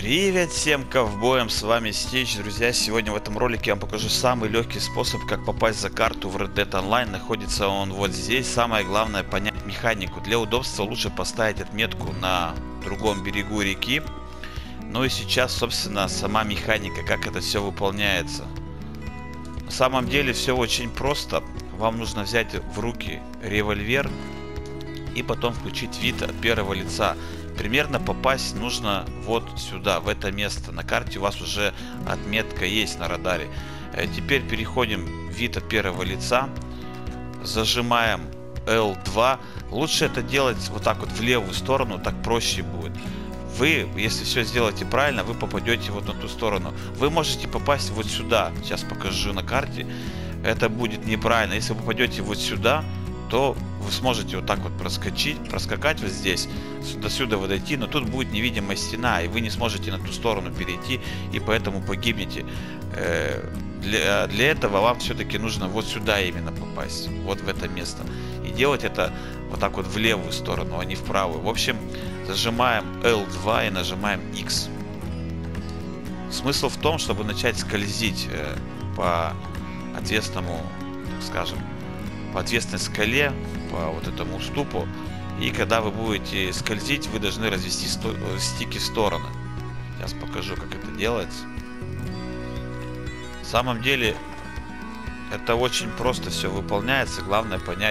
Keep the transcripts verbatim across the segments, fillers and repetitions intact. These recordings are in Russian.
Привет всем ковбоям, с вами Стич, друзья. Сегодня в этом ролике я вам покажу самый легкий способ, как попасть за карту в Red Dead Online. Находится он вот здесь. Самое главное понять механику. Для удобства лучше поставить отметку на другом берегу реки. Ну и сейчас, собственно, сама механика, как это все выполняется. На самом деле все очень просто. Вам нужно взять в руки револьвер и потом включить вид от первого лица. Примерно попасть нужно вот сюда, в это место. На карте у вас уже отметка есть на радаре. Теперь переходим в вид от первого лица. Зажимаем эл два. Лучше это делать вот так вот в левую сторону, так проще будет. Вы, если все сделаете правильно, вы попадете вот на ту сторону. Вы можете попасть вот сюда. Сейчас покажу на карте. Это будет неправильно. Если вы попадете вот сюда, то вы сможете вот так вот проскочить, проскакать вот здесь, до сюда вы дойти, но тут будет невидимая стена, и вы не сможете на ту сторону перейти, и поэтому погибнете. Для, для этого вам все-таки нужно вот сюда именно попасть, вот в это место. И делать это вот так вот в левую сторону, а не в правую. В общем, зажимаем эл два и нажимаем икс. Смысл в том, чтобы начать скользить по отвесному, так скажем, по отвесной скале, по вот этому уступу. И когда вы будете скользить, вы должны развести стики в стороны. Сейчас покажу, как это делается. На самом деле это очень просто все выполняется. Главное понять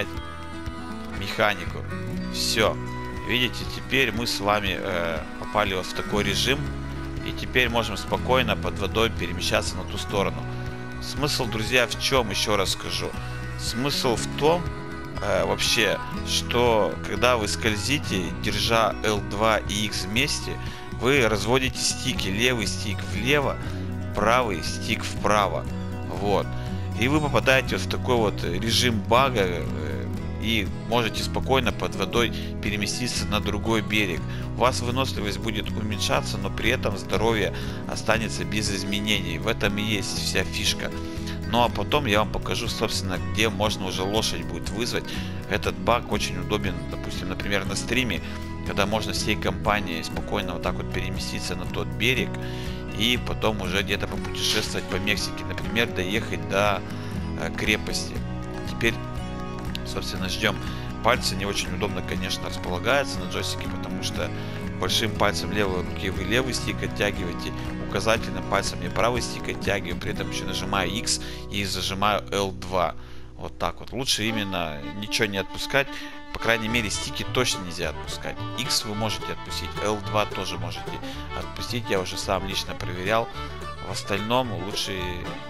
механику. Все. Видите, теперь мы с вами э, попали вот в такой режим. И теперь можем спокойно под водой перемещаться на ту сторону. Смысл, друзья, в чем, еще раз скажу. Смысл в том, э, вообще, что когда вы скользите, держа эл два и икс вместе, вы разводите стики. Левый стик влево, правый стик вправо. Вот. И вы попадаете вот в такой вот режим бага э, и можете спокойно под водой переместиться на другой берег. У вас выносливость будет уменьшаться, но при этом здоровье останется без изменений. В этом и есть вся фишка. Ну а потом я вам покажу, собственно, где можно уже лошадь будет вызвать. Этот баг очень удобен, допустим, например, на стриме, когда можно всей компанией спокойно вот так вот переместиться на тот берег и потом уже где-то попутешествовать по Мексике, например, доехать до э, крепости. Теперь, собственно, ждем. Пальцы не очень удобно, конечно, располагаются на джойстике, потому что большим пальцем левой руки вы левый стик оттягиваете, указательным пальцем я правый стик оттягиваю, при этом еще нажимаю икс и зажимаю эл два. Вот так вот. Лучше именно ничего не отпускать. По крайней мере, стики точно нельзя отпускать. икс вы можете отпустить, эл два тоже можете отпустить. Я уже сам лично проверял. В остальном лучше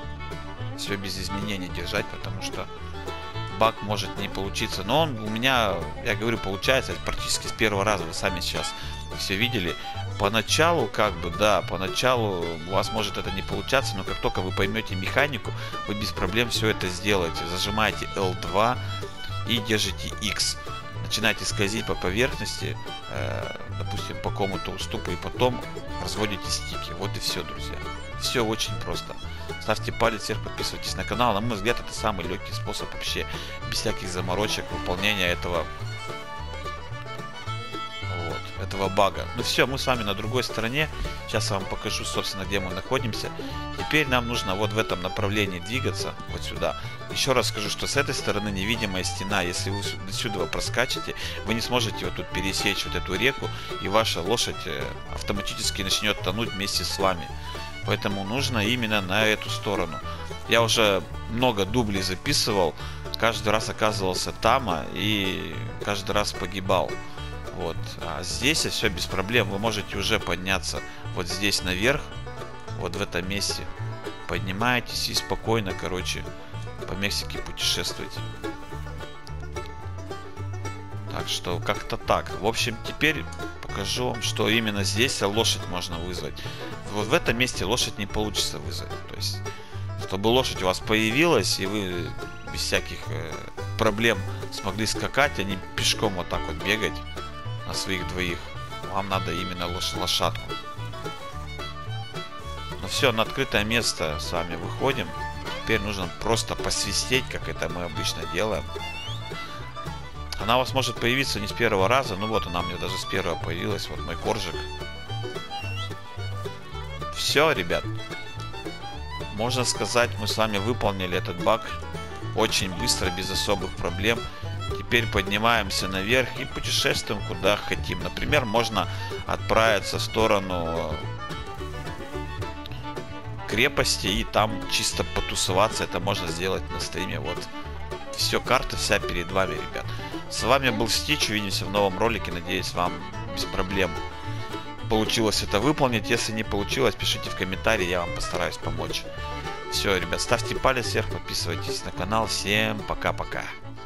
все без изменений держать, потому что баг может не получиться. Но он у меня, я говорю, получается практически с первого раза. Вы сами сейчас все видели. Поначалу, как бы, да, поначалу у вас может это не получаться, но как только вы поймете механику, вы без проблем все это сделаете. Зажимаете эл два и держите икс. Начинаете скользить по поверхности, э, допустим, по какому-то уступу, и потом разводите стики. Вот и все, друзья. Все очень просто. Ставьте палец вверх, подписывайтесь на канал. На мой взгляд, это самый легкий способ вообще, без всяких заморочек, выполнения этого вот, этого бага. Ну все, мы с вами на другой стороне. Сейчас я вам покажу, собственно, где мы находимся. Теперь нам нужно вот в этом направлении двигаться, вот сюда. Еще раз скажу, что с этой стороны невидимая стена. Если вы сюда проскачете, вы не сможете вот тут пересечь вот эту реку, и ваша лошадь автоматически начнет тонуть вместе с вами. Поэтому нужно именно на эту сторону. Я уже много дублей записывал, каждый раз оказывался там и каждый раз погибал. Вот. А здесь все без проблем. Вы можете уже подняться вот здесь наверх, вот в этом месте. Поднимаетесь и спокойно, короче, по Мексике путешествуете. Так что как-то так. В общем, теперь покажу вам, что именно здесь лошадь можно вызвать. Вот в этом месте лошадь не получится вызвать. То есть, чтобы лошадь у вас появилась, и вы без всяких э, проблем смогли скакать, а не пешком вот так вот бегать на своих двоих. Вам надо именно лош лошадку. Ну все, на открытое место с вами выходим. Теперь нужно просто посвистеть, как это мы обычно делаем. Она у вас может появиться не с первого раза. Ну вот она мне даже с первого появилась. Вот мой коржик. Все, ребят. Можно сказать, мы с вами выполнили этот баг очень быстро, без особых проблем. Теперь поднимаемся наверх и путешествуем куда хотим. Например, можно отправиться в сторону крепости и там чисто потусоваться. Это можно сделать на стриме. Вот. Все, карта вся перед вами, ребят. С вами был Stitch. Увидимся в новом ролике. Надеюсь, вам без проблем получилось это выполнить. Если не получилось, пишите в комментарии, я вам постараюсь помочь. Все, ребят, ставьте палец вверх, подписывайтесь на канал. Всем пока-пока.